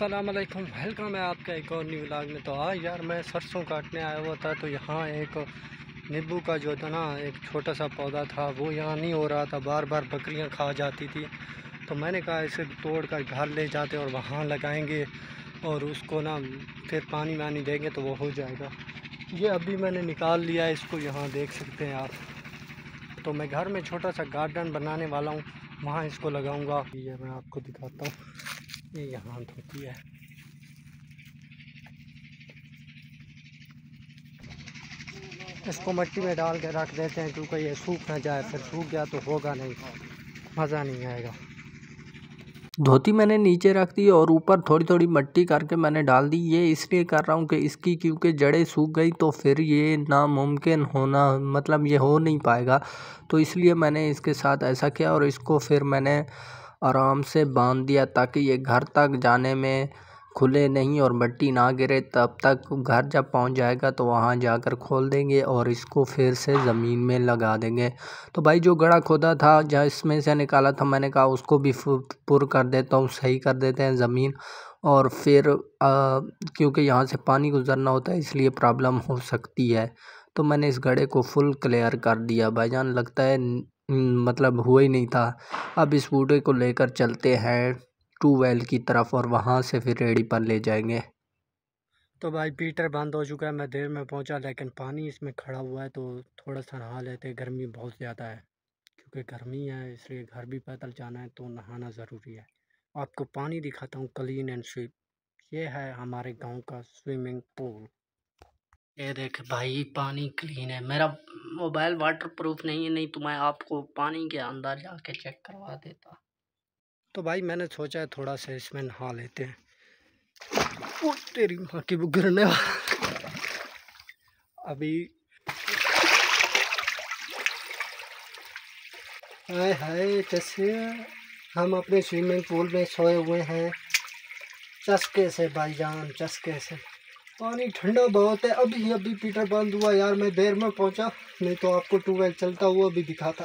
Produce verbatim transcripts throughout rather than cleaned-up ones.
अस्सलाम वालेकुम, वेलकम है आपका एक और न्यू व्लॉग में। तो आज यार मैं सरसों काटने आया हुआ था, तो यहाँ एक नींबू का जो था ना एक छोटा सा पौधा था, वो यहाँ नहीं हो रहा था, बार बार बकरियाँ खा जाती थी। तो मैंने कहा इसे तोड़ कर घर ले जाते और वहाँ लगाएंगे और उसको ना फिर पानी वानी देंगे तो वो हो जाएगा। ये अभी मैंने निकाल लिया है इसको, यहाँ देख सकते हैं आप। तो मैं घर में छोटा सा गार्डन बनाने वाला हूँ, वहाँ इसको लगाऊंगा। ये मैं आपको दिखाता हूँ, ये यहाँ होती है। इसको मिट्टी में डाल के रख देते हैं क्योंकि ये सूख ना जाए, फिर सूख गया तो होगा नहीं, मज़ा नहीं आएगा। धोती मैंने नीचे रख दी और ऊपर थोड़ी थोड़ी मिट्टी करके मैंने डाल दी। ये इसलिए कर रहा हूँ कि इसकी क्योंकि जड़ें सूख गई तो फिर ये नामुमकिन होना, मतलब ये हो नहीं पाएगा। तो इसलिए मैंने इसके साथ ऐसा किया और इसको फिर मैंने आराम से बांध दिया ताकि ये घर तक जाने में खुले नहीं और मिट्टी ना गिरे। तब तक घर जब पहुंच जाएगा तो वहां जाकर खोल देंगे और इसको फिर से ज़मीन में लगा देंगे। तो भाई जो गड्ढा खोदा था जहाँ इसमें से निकाला था, मैंने कहा उसको भी पुर कर देता हूँ, सही कर देते हैं ज़मीन। और फिर आ, क्योंकि यहाँ से पानी गुजरना होता है इसलिए प्रॉब्लम हो सकती है, तो मैंने इस गड्ढे को फुल क्लियर कर दिया। भाईजान लगता है मतलब हुआ ही नहीं था। अब इस बूटे को लेकर चलते हैं ट्यूबवेल की तरफ और वहाँ से फिर रेडी पर ले जाएंगे। तो भाई पीटर बंद हो चुका है, मैं देर में पहुंचा, लेकिन पानी इसमें खड़ा हुआ है तो थोड़ा सा नहा लेते हैं। गर्मी बहुत ज़्यादा है, क्योंकि गर्मी है इसलिए घर भी पैदल जाना है तो नहाना ज़रूरी है। आपको पानी दिखाता हूँ, क्लीन एंड स्वीप। ये है हमारे गांव का स्विमिंग पूल। ये देख भाई, पानी क्लीन है। मेरा मोबाइल वाटर प्रूफ नहीं है, नहीं तो मैं आपको पानी के अंदर जाके चेक करवा देता। तो भाई मैंने सोचा है थोड़ा सा इसमें नहा लेते हैं। ओ तेरी माँ की, वो गिरने वाला अभी। हाय हाय, कैसे हम अपने स्विमिंग पूल में सोए हुए हैं चस्के से भाईजान, चस्के से। पानी ठंडा बहुत है। अभी अभी पीटर बंद हुआ यार, मैं देर में पहुंचा, नहीं तो आपको ट्यूबवेल चलता हुआ भी दिखाता।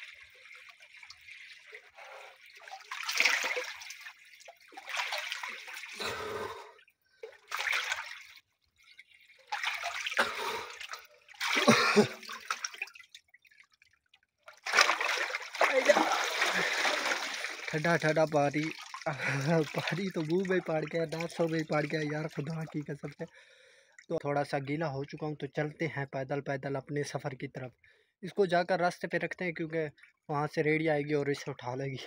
ठंडा ठंडा पानी पानी तो मुंह में पड़ गया, नासों में पड़ गया यार, खुदा की कसम से। तो थोड़ा सा गीला हो चुका हूँ, तो चलते हैं पैदल पैदल अपने सफ़र की तरफ। इसको जाकर रास्ते पे रखते हैं क्योंकि वहाँ से रेडी आएगी और इसे उठा लेगी।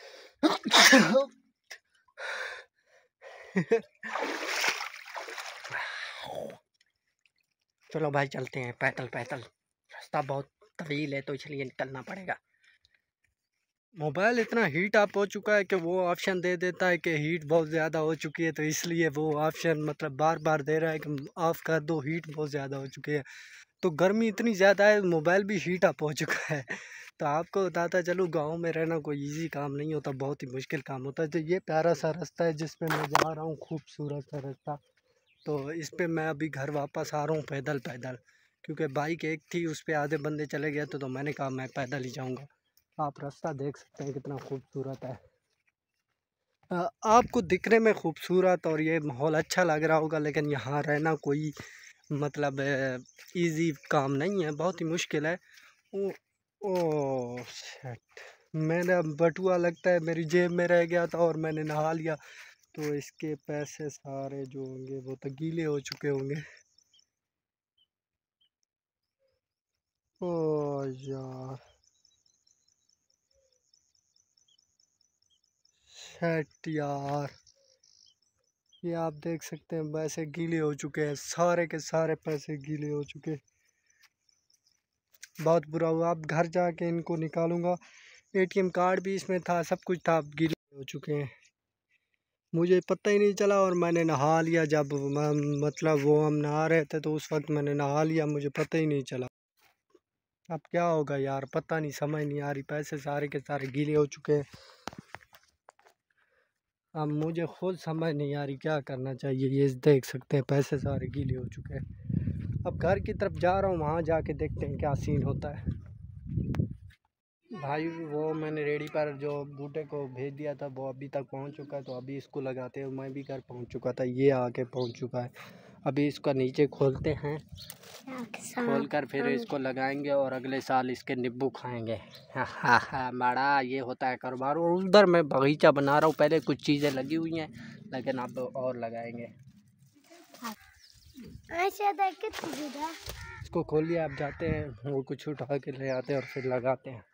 चलो भाई चलते हैं पैदल पैदल, रास्ता बहुत तवील है तो इसलिए निकलना पड़ेगा। मोबाइल इतना हीट अप हो चुका है कि वो ऑप्शन दे देता है कि हीट बहुत ज़्यादा हो चुकी है, तो इसलिए वो ऑप्शन मतलब बार बार दे रहा है कि ऑफ़ कर दो, हीट बहुत ज़्यादा हो चुकी है। तो गर्मी इतनी ज़्यादा है, मोबाइल भी हीट अप हो चुका है। तो आपको बताता चलूँ, गांव में रहना कोई इजी काम नहीं होता, बहुत ही मुश्किल काम होता है। तो ये प्यारा सा रास्ता है जिस पे मैं जा रहा हूँ, खूबसूरत सा रास्ता। तो इस पे मैं अभी घर वापस आ रहा हूँ पैदल पैदल, क्योंकि बाइक एक थी उस पर आधे बंदे चले गए थे, तो मैंने कहा मैं पैदल ही जाऊँगा। आप रास्ता देख सकते हैं कितना खूबसूरत है। आ, आपको दिखने में खूबसूरत और ये माहौल अच्छा लग रहा होगा, लेकिन यहाँ रहना कोई मतलब इजी काम नहीं है, बहुत ही मुश्किल है। ओ, ओ शिट, मेरा बटुआ लगता है मेरी जेब में रह गया था और मैंने नहा लिया, तो इसके पैसे सारे जो होंगे वो तो गीले हो चुके होंगे। ओ यार, शिट यार, ये आप देख सकते हैं पैसे गीले हो चुके हैं, सारे के सारे पैसे गीले हो चुके हैं। बहुत बुरा हुआ, अब घर जाके इनको निकालूंगा। एटीएम कार्ड भी इसमें था, सब कुछ था, अब गीले हो चुके हैं। मुझे पता ही नहीं चला और मैंने नहा लिया जब मतलब वो हम नहा रहे थे, तो उस वक्त मैंने नहा लिया, मुझे पता ही नहीं चला। अब क्या होगा यार, पता नहीं, समझ नहीं आ रही, पैसे सारे के सारे गीले हो चुके हैं। अब मुझे खुद समझ नहीं आ रही क्या करना चाहिए। ये देख सकते हैं पैसे सारे गीले हो चुके हैं। अब घर की तरफ जा रहा हूँ, वहाँ जाके देखते हैं क्या सीन होता है। भाई वो मैंने रेडी पर जो बूटे को भेज दिया था वो अभी तक पहुंच चुका है, तो अभी इसको लगाते हैं। मैं भी घर पहुंच चुका था, ये आके पहुंच चुका है। अभी इसका नीचे खोलते हैं, खोल कर फिर इसको लगाएंगे और अगले साल इसके नींबू खाएंगे। हा हा हा, बड़ा ये होता है कारोबार। और उधर मैं बगीचा बना रहा हूँ, पहले कुछ चीज़ें लगी हुई हैं लेकिन अब और लगाएंगे। इसको खोल लिया, अब जाते हैं वो कुछ उठा के ले आते हैं और फिर लगाते हैं।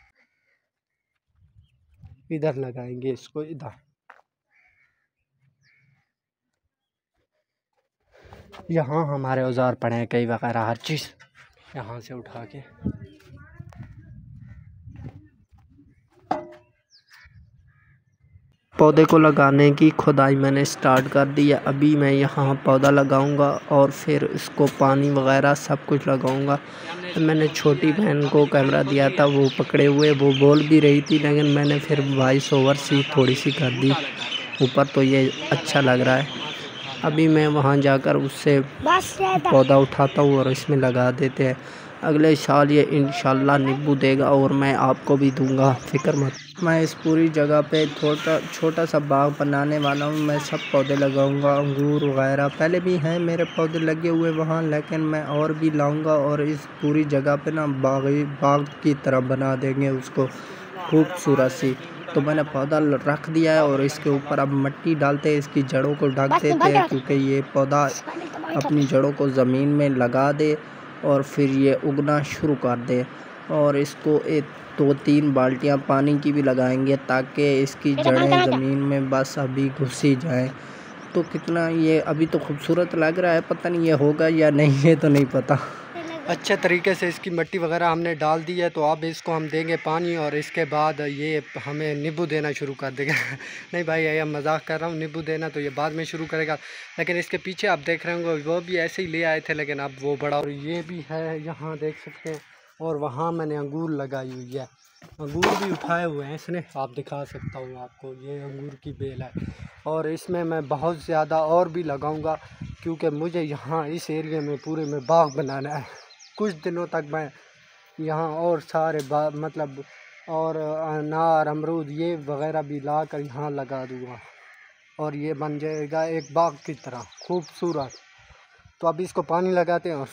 इधर लगाएंगे इसको, इधर। यहाँ हमारे औजार पड़े हैं कई वगैरह हर चीज़, यहाँ से उठा के। पौधे को लगाने की खुदाई मैंने स्टार्ट कर दी है। अभी मैं यहाँ पौधा लगाऊंगा और फिर इसको पानी वगैरह सब कुछ लगाऊंगा। मैंने छोटी बहन को कैमरा दिया था, वो पकड़े हुए वो बोल भी रही थी, लेकिन मैंने फिर वॉइस ओवर सी थोड़ी सी कर दी ऊपर, तो ये अच्छा लग रहा है। अभी मैं वहाँ जाकर उससे पौधा उठाता हूँ और इसमें लगा देते हैं। अगले साल ये इंशाल्लाह नींबू देगा और मैं आपको भी दूंगा, फिक्र मत। मैं इस पूरी जगह पे छोटा छोटा सा बाग बनाने वाला हूँ। मैं सब पौधे लगाऊंगा, अंगूर वगैरह पहले भी हैं मेरे पौधे लगे हुए वहाँ, लेकिन मैं और भी लाऊंगा और इस पूरी जगह पे ना बाग बाग की तरह बना देंगे उसको, खूबसूरत सी। तो मैंने पौधा रख दिया है और इसके ऊपर अब मिट्टी डालते हैं, इसकी जड़ों को ढक देते हैं, क्योंकि ये पौधा अपनी जड़ों को ज़मीन में लगा दे और फिर ये उगना शुरू कर दे। और इसको एक दो तीन बाल्टियां पानी की भी लगाएंगे ताकि इसकी जड़ें ज़मीन में बस अभी घुसी जाएं। तो कितना ये अभी तो खूबसूरत लग रहा है, पता नहीं ये होगा या नहीं, ये तो नहीं पता। अच्छे तरीके से इसकी मिट्टी वगैरह हमने डाल दी है, तो अब इसको हम देंगे पानी और इसके बाद ये हमें नींबू देना शुरू कर देगा। नहीं भाई, ये मजाक कर रहा हूँ, नींबू देना तो ये बाद में शुरू करेगा। लेकिन इसके पीछे आप देख रहे होंगे वो भी ऐसे ही ले आए थे, लेकिन अब वो बड़ा। और ये भी है, यहाँ देख सकते हैं। और वहाँ मैंने अंगूर लगाई हुई है, अंगूर भी उठाए हुए हैं इसने, आप दिखा सकता हूँ आपको, ये अंगूर की बेल है। और इसमें मैं बहुत ज़्यादा और भी लगाऊँगा, क्योंकि मुझे यहाँ इस एरिया में पूरे में बाग बनाना है। कुछ दिनों तक मैं यहाँ और सारे बाग मतलब और अनार अमरूद ये वगैरह भी ला कर यहाँ लगा दूँगा और ये बन जाएगा एक बाग की तरह खूबसूरत। तो अभी इसको पानी लगाते हैं और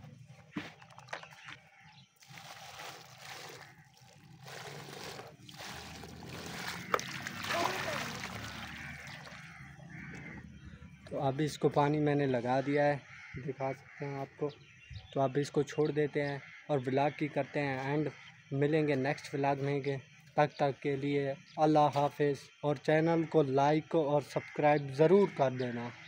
तो अभी इसको पानी मैंने लगा दिया है, दिखा सकते हैं आपको। तो अभी इसको छोड़ देते हैं और व्लॉग की करते हैं एंड। मिलेंगे नेक्स्ट व्लॉग में के, तक तक के लिए अल्लाह हाफिज़। और चैनल को लाइक और सब्सक्राइब ज़रूर कर देना।